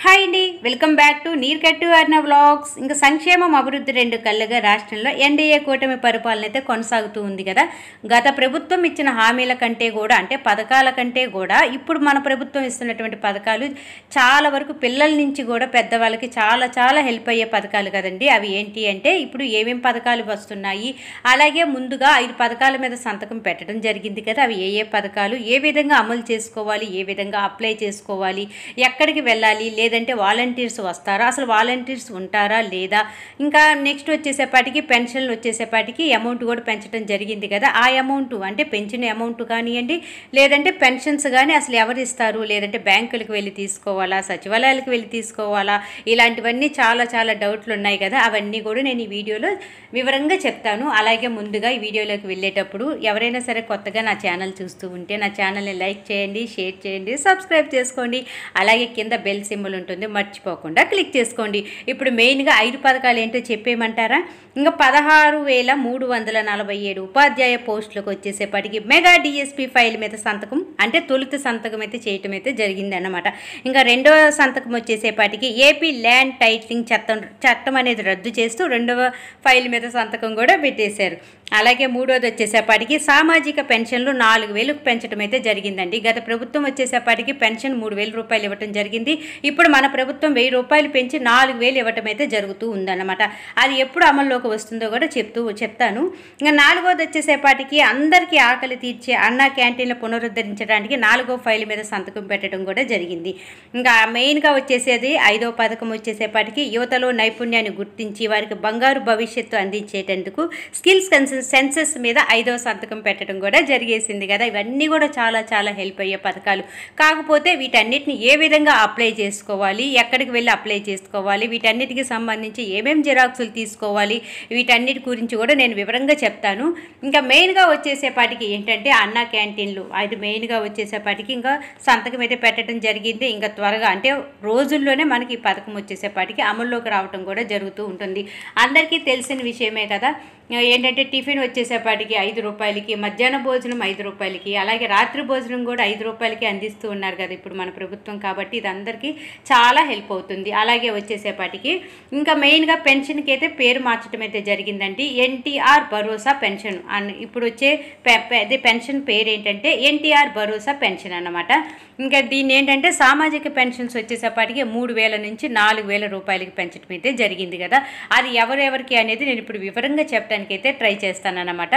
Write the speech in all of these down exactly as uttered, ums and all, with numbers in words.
Hi అండి, welcome back to Neerkattu Arna vlogs. ఇంకా సంక్షేమం అభివృద్ధి రెండు కళ్ళుగా రాష్ట్రంలో ఎన్డీఏ కూటమి పరిపాలన అయితే కొనసాగుతూ ఉంది కదా. గత ప్రభుత్వం ఇచ్చిన హామీల కంటే కూడా అంటే పథకాల కంటే కూడా ఇప్పుడు మన ప్రభుత్వం ఇస్తున్నటువంటి పథకాలు చాలా వరకు పిల్లల నుంచి కూడా పెద్దవాళ్ళకి చాలా చాలా హెల్ప్ అయ్యే పథకాలు కదండి. అవి ఏంటి అంటే ఇప్పుడు ఏమేం పథకాలు వస్తున్నాయి, అలాగే ముందుగా ఐదు పథకాల మీద సంతకం పెట్టడం జరిగింది కదా. అవి ఏ ఏ పథకాలు, ఏ విధంగా అమలు చేసుకోవాలి, ఏ విధంగా అప్లై చేసుకోవాలి, ఎక్కడికి వెళ్ళాలి, లేదంటే వాలంటీర్స్ వస్తారా, అసలు వాలంటీర్స్ ఉంటారా లేదా, ఇంకా నెక్స్ట్ వచ్చేసేపాటికి పెన్షన్లు వచ్చేసేపాటికి అమౌంట్ కూడా పెంచడం జరిగింది కదా. ఆ అమౌంట్ అంటే పెంచిన అమౌంట్ కానివ్వండి, లేదంటే పెన్షన్స్ కానీ అసలు ఎవరు ఇస్తారు, లేదంటే బ్యాంకులకు వెళ్ళి తీసుకోవాలా, సచివాలయాలకు వెళ్ళి తీసుకోవాలా, ఇలాంటివన్నీ చాలా చాలా డౌట్లు ఉన్నాయి కదా. అవన్నీ కూడా నేను ఈ వీడియోలో వివరంగా చెప్తాను. అలాగే ముందుగా ఈ వీడియోలోకి వెళ్ళేటప్పుడు ఎవరైనా సరే కొత్తగా నా ఛానల్ చూస్తూ ఉంటే నా ఛానల్ని లైక్ చేయండి, షేర్ చేయండి, సబ్స్క్రైబ్ చేసుకోండి. అలాగే కింద బెల్ సింబల్ ఉంటుంది, మర్చిపోకుండా క్లిక్ చేసుకోండి. ఇప్పుడు మెయిన్గా ఐదు పథకాలు ఏంటో చెప్పేయమంటారా? ఇంకా పదహారు వేల మూడు వందల నలభై ఏడు ఉపాధ్యాయ పోస్టులకు వచ్చేసేపటికి మెగా డిఎస్పీ ఫైల్ మీద సంతకం అంటే తొలుత సంతకం అయితే చేయటం అయితే జరిగింది అన్నమాట. ఇంకా రెండవ సంతకం వచ్చేసేపటికి ఏపీ ల్యాండ్ టైటిలింగ్ చట్టం చట్టం అనేది రద్దు చేస్తూ రెండవ ఫైల్ మీద సంతకం కూడా పెట్టేశారు. అలాగే మూడోది వచ్చేసేపటికి సామాజిక పెన్షన్లు నాలుగు వేలకు పెంచడం అయితే జరిగిందండి. గత ప్రభుత్వం వచ్చేసేపటికి పెన్షన్ మూడు వేల రూపాయలు ఇవ్వటం జరిగింది. ఇప్పుడు మన ప్రభుత్వం వెయ్యి రూపాయలు పెంచి నాలుగు వేలు ఇవ్వటం అయితే జరుగుతూ ఉందన్నమాట. అది ఎప్పుడు అమల్లోకి వస్తుందో కూడా చెప్తూ చెప్తాను. ఇంకా నాలుగోది వచ్చేసేపటికి అందరికీ ఆకలి తీర్చే అన్నా క్యాంటీన్లు పునరుద్ధరించడానికి నాలుగో ఫైల్ మీద సంతకం పెట్టడం కూడా జరిగింది. ఇంకా మెయిన్గా వచ్చేసేది ఐదో పథకం వచ్చేసేపటికి యువతలో నైపుణ్యాన్ని గుర్తించి వారికి బంగారు భవిష్యత్తు అందించేటందుకు స్కిల్స్ సెన్సెస్ మీద ఐదో సంతకం పెట్టడం కూడా జరిగేసింది కదా. ఇవన్నీ కూడా చాలా చాలా హెల్ప్ అయ్యే పథకాలు. కాకపోతే వీటన్నిటిని ఏ విధంగా అప్లై చేసుకోవాలి, ఎక్కడికి వెళ్ళి అప్లై చేసుకోవాలి, వీటన్నిటికి సంబంధించి ఏమేం జిరాక్సులు తీసుకోవాలి, వీటన్నిటి గురించి కూడా నేను వివరంగా చెప్తాను. ఇంకా మెయిన్గా వచ్చేసేపాటికి ఏంటంటే అన్నా క్యాంటీన్లు అది మెయిన్గా వచ్చేసేపాటికి ఇంకా సంతకం అయితే పెట్టడం జరిగింది. ఇంకా త్వరగా అంటే రోజుల్లోనే మనకి ఈ పథకం వచ్చేసేపాటికి అమల్లోకి రావడం కూడా జరుగుతూ ఉంటుంది. అందరికీ తెలిసిన విషయమే కదా. ఏంటంటే టిఫిన్ వచ్చేసేపాటికి ఐదు రూపాయలకి, మధ్యాహ్న భోజనం ఐదు రూపాయలకి, అలాగే రాత్రి భోజనం కూడా ఐదు రూపాయలకి అందిస్తూ ఉన్నారు కదా ఇప్పుడు మన ప్రభుత్వం. కాబట్టి ఇది అందరికీ చాలా హెల్ప్ అవుతుంది. అలాగే వచ్చేసేపాటికి ఇంకా మెయిన్గా పెన్షన్కి అయితే పేరు మార్చడం అయితే జరిగిందండి. ఎన్టీఆర్ భరోసా పెన్షన్ అని ఇప్పుడు వచ్చే అదే పెన్షన్ పేరు ఏంటంటే ఎన్టీఆర్ భరోసా పెన్షన్ అన్నమాట. ఇంకా దీన్ని ఏంటంటే సామాజిక పెన్షన్స్ వచ్చేసేపాటికి మూడు వేల నుంచి నాలుగు వేల రూపాయలకి పెంచడం అయితే జరిగింది కదా. అది ఎవరెవరికి అనేది నేను ఇప్పుడు వివరంగా చెప్పడానికి అయితే ట్రై చేస్తానన్నమాట.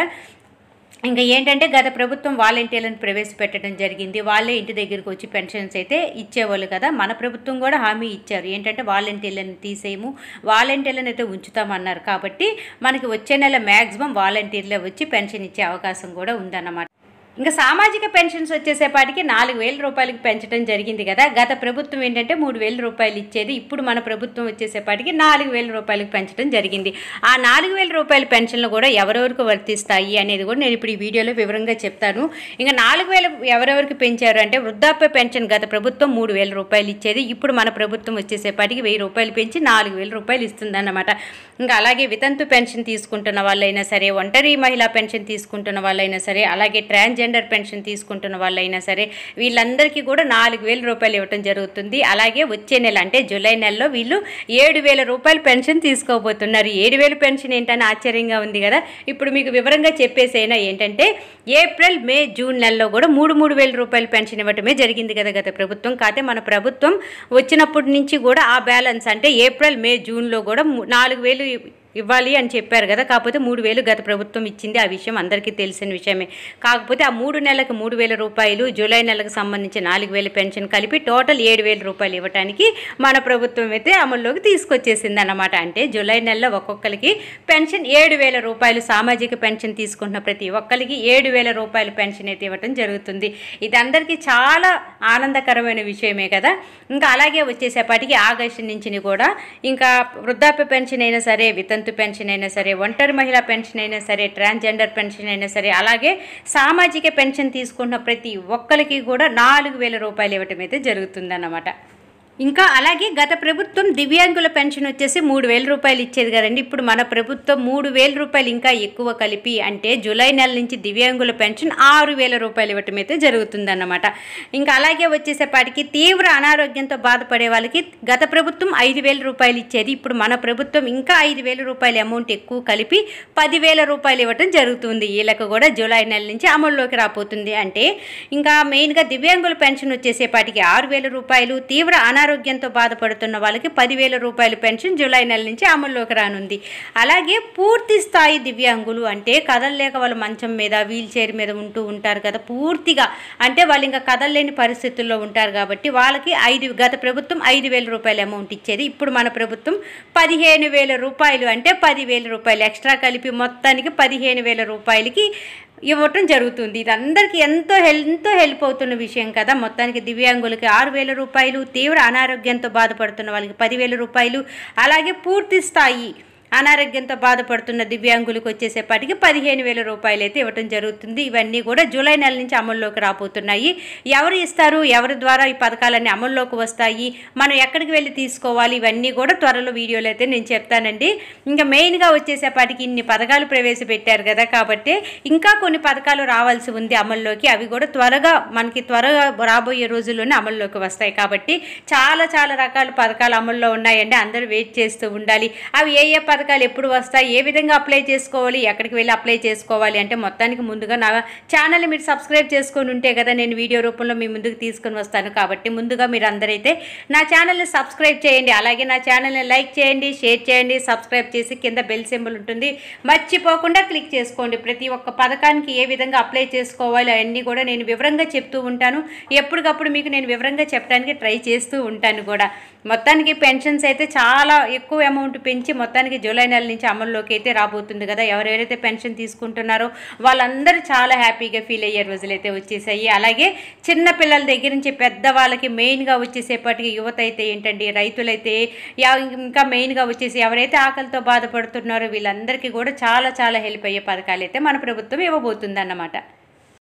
ఇంకా ఏంటంటే గత ప్రభుత్వం వాలంటీర్లను ప్రవేశపెట్టడం జరిగింది. వాళ్ళే ఇంటి దగ్గరికి వచ్చి పెన్షన్స్ అయితే ఇచ్చేవాళ్ళు కదా. మన ప్రభుత్వం కూడా హామీ ఇచ్చారు ఏంటంటే వాలంటీర్లను తీసేయము, వాలంటీర్లను అయితే ఉంచుతామన్నారు. కాబట్టి మనకి వచ్చే నెల మ్యాక్సిమం వాలంటీర్లే వచ్చి పెన్షన్ ఇచ్చే అవకాశం కూడా ఉందన్నమాట. ఇంకా సామాజిక పెన్షన్స్ వచ్చేసేపాటికి నాలుగు వేల రూపాయలకి పెంచడం జరిగింది కదా. గత ప్రభుత్వం ఏంటంటే మూడు వేల రూపాయలు ఇచ్చేది, ఇప్పుడు మన ప్రభుత్వం వచ్చేసేపాటికి నాలుగు వేల రూపాయలకి పెంచడం జరిగింది. ఆ నాలుగు వేల రూపాయల పెన్షన్లు కూడా ఎవరెవరికి వర్తిస్తాయి అనేది కూడా నేను ఇప్పుడు ఈ వీడియోలో వివరంగా చెప్తాను. ఇంకా నాలుగు వేలు ఎవరెవరికి పెంచారు అంటే వృద్ధాప్య పెన్షన్ గత ప్రభుత్వం మూడు వేల రూపాయలు ఇచ్చేది, ఇప్పుడు మన ప్రభుత్వం వచ్చేసేపాటికి వెయ్యి రూపాయలు పెంచి నాలుగు వేల రూపాయలు ఇస్తుందన్నమాట. ఇంకా అలాగే వితంతు పెన్షన్ తీసుకుంటున్న వాళ్ళైనా సరే, ఒంటరి మహిళా పెన్షన్ తీసుకుంటున్న వాళ్ళైనా సరే, అలాగే ట్రాన్స్జెండర్ జెండర్ పెన్షన్ తీసుకుంటున్న వాళ్ళైనా సరే వీళ్ళందరికీ కూడా నాలుగు వేల రూపాయలు ఇవ్వటం జరుగుతుంది. అలాగే వచ్చే నెల అంటే జూలై నెలలో వీళ్ళు ఏడు వేల రూపాయల పెన్షన్ తీసుకోబోతున్నారు. ఏడు వేల పెన్షన్ ఏంటని ఆశ్చర్యంగా ఉంది కదా. ఇప్పుడు మీకు వివరంగా చెప్పేసైనా ఏంటంటే ఏప్రిల్ మే జూన్ నెలలో కూడా మూడు మూడు వేల రూపాయల పెన్షన్ ఇవ్వటమే జరిగింది కదా గత ప్రభుత్వం. కాకపోతే మన ప్రభుత్వం వచ్చినప్పటి నుంచి కూడా ఆ బ్యాలెన్స్ అంటే ఏప్రిల్ మే జూన్లో కూడా నాలుగు వేలు ఇవ్వాలి అని చెప్పారు కదా. కాకపోతే మూడు వేలు గత ప్రభుత్వం ఇచ్చింది, ఆ విషయం అందరికీ తెలిసిన విషయమే. కాకపోతే ఆ మూడు నెలలకు మూడు వేల రూపాయలు, జూలై నెలకు సంబంధించి నాలుగు వేల పెన్షన్ కలిపి టోటల్ ఏడు వేల రూపాయలు ఇవ్వడానికి మన ప్రభుత్వం అయితే అమల్లోకి తీసుకొచ్చేసింది అన్నమాట. అంటే జూలై నెలలో ఒక్కొక్కరికి పెన్షన్ ఏడు వేల రూపాయలు, సామాజిక పెన్షన్ తీసుకుంటున్న ప్రతి ఒక్కరికి ఏడు వేల రూపాయల పెన్షన్ అయితే ఇవ్వటం జరుగుతుంది. ఇది అందరికీ చాలా ఆనందకరమైన విషయమే కదా. ఇంకా అలాగే వచ్చేసేపాటికి ఆగస్టు నుంచి కూడా ఇంకా వృద్ధాప్య పెన్షన్ అయినా సరే, వితంతు పెన్షన్ అయినా సరే, ఒంటరి మహిళా పెన్షన్ అయినా సరే, ట్రాన్స్జెండర్ పెన్షన్ అయినా సరే, అలాగే సామాజిక పెన్షన్ తీసుకున్న ప్రతి ఒక్కరికి కూడా నాలుగు వేల రూపాయలు ఇవ్వటం అయితే జరుగుతుందన్నమాట. ఇంకా అలాగే గత ప్రభుత్వం దివ్యాంగుల పెన్షన్ వచ్చేసి మూడు వేల రూపాయలు ఇచ్చేది కదండి. ఇప్పుడు మన ప్రభుత్వం మూడు వేల రూపాయలు ఇంకా ఎక్కువ కలిపి అంటే జూలై నెల నుంచి దివ్యాంగుల పెన్షన్ ఆరు వేల రూపాయలు ఇవ్వటం అయితే జరుగుతుందన్నమాట. ఇంకా అలాగే వచ్చేసేపాటికి తీవ్ర అనారోగ్యంతో బాధపడే వాళ్ళకి గత ప్రభుత్వం ఐదు వేల రూపాయలు ఇచ్చేది. ఇప్పుడు మన ప్రభుత్వం ఇంకా ఐదు వేల రూపాయల అమౌంట్ ఎక్కువ కలిపి పదివేల రూపాయలు ఇవ్వటం జరుగుతుంది. వీళ్ళకు కూడా జూలై నెల నుంచి అమల్లోకి రాబోతుంది. అంటే ఇంకా మెయిన్గా దివ్యాంగుల పెన్షన్ వచ్చేసేపాటికి ఆరు వేల రూపాయలు, తీవ్ర అనారోగ్యంతో బాధపడుతున్న వాళ్ళకి పదివేల రూపాయల పెన్షన్ జూలై నెల నుంచి అమల్లోకి రానుంది. అలాగే పూర్తి స్థాయి దివ్యాంగులు అంటే కదలలేక వాళ్ళు మంచం మీద వీల్ చైర్ మీద ఉంటూ ఉంటారు కదా, పూర్తిగా అంటే వాళ్ళు ఇంకా కదలలేని పరిస్థితుల్లో ఉంటారు కాబట్టి వాళ్ళకి ఐదు గత ప్రభుత్వం ఐదు వేల రూపాయల అమౌంట్ ఇచ్చేది. ఇప్పుడు మన ప్రభుత్వం పదిహేను వేల రూపాయలు అంటే పదివేల రూపాయలు ఎక్స్ట్రా కలిపి మొత్తానికి పదిహేను వేల రూపాయలకి ఇవ్వటం జరుగుతుంది. ఇది అందరికీ ఎంతో హెల్ ఎంతో హెల్ప్ అవుతున్న విషయం కదా. మొత్తానికి దివ్యాంగులకి ఆరు వేల రూపాయలు, తీవ్ర అనారోగ్యంతో బాధపడుతున్న వాళ్ళకి పదివేల రూపాయలు, అలాగే పూర్తి స్థాయి అనారోగ్యంతో బాధపడుతున్న దివ్యాంగులకు వచ్చేసేపాటికి పదిహేను వేల రూపాయలు అయితే ఇవ్వటం జరుగుతుంది. ఇవన్నీ కూడా జూలై నెల నుంచి అమల్లోకి రాబోతున్నాయి. ఎవరు ఇస్తారు, ఎవరి ద్వారా ఈ పథకాలన్నీ అమల్లోకి వస్తాయి, మనం ఎక్కడికి వెళ్ళి తీసుకోవాలి, ఇవన్నీ కూడా త్వరలో వీడియోలో అయితే నేను చెప్తానండి. ఇంకా మెయిన్గా వచ్చేసేపాటికి ఇన్ని పథకాలు ప్రవేశపెట్టారు కదా, కాబట్టి ఇంకా కొన్ని పథకాలు రావాల్సి ఉంది అమల్లోకి. అవి కూడా త్వరగా మనకి త్వరగా రాబోయే రోజుల్లోనే అమల్లోకి వస్తాయి. కాబట్టి చాలా చాలా రకాల పథకాలు అమల్లో ఉన్నాయండి. అందరూ వెయిట్ చేస్తూ ఉండాలి. అవి ఏ ఏ పథకాలు ఎప్పుడు వస్తాయి, ఏ విధంగా అప్లై చేసుకోవాలి, ఎక్కడికి వెళ్ళి అప్లై చేసుకోవాలి అంటే మొత్తానికి ముందుగా నా ఛానల్ని మీరు సబ్స్క్రైబ్ చేసుకొని ఉంటే కదా నేను వీడియో రూపంలో మీ ముందుకు తీసుకొని వస్తాను. కాబట్టి ముందుగా మీరు అందరైతే నా ఛానల్ని సబ్స్క్రైబ్ చేయండి. అలాగే నా ఛానల్ని లైక్ చేయండి, షేర్ చేయండి, సబ్స్క్రైబ్ చేసి కింద బెల్ సింబల్ ఉంటుంది మర్చిపోకుండా క్లిక్ చేసుకోండి. ప్రతి ఒక్క పథకానికి ఏ విధంగా అప్లై చేసుకోవాలి అవన్నీ కూడా నేను వివరంగా చెప్తూ ఉంటాను. ఎప్పటికప్పుడు మీకు నేను వివరంగా చెప్పడానికి ట్రై చేస్తూ ఉంటాను కూడా. మొత్తానికి పెన్షన్స్ అయితే చాలా ఎక్కువ అమౌంట్ పెంచి మొత్తానికి జూలై నెల నుంచి అమల్లోకి అయితే రాబోతుంది కదా. ఎవరెవరైతే పెన్షన్ తీసుకుంటున్నారో వాళ్ళందరూ చాలా హ్యాపీగా ఫీల్ అయ్యే రోజులైతే వచ్చేసాయి. అలాగే చిన్న పిల్లల దగ్గర నుంచి పెద్దవాళ్ళకి మెయిన్గా వచ్చేసేపటికి యువత అయితే ఏంటండి, రైతులైతే ఇంకా మెయిన్గా వచ్చేసి ఎవరైతే ఆకలితో బాధపడుతున్నారో వీళ్ళందరికీ కూడా చాలా చాలా హెల్ప్ అయ్యే పథకాలు అయితే మన ప్రభుత్వం ఇవ్వబోతుంది అన్నమాట.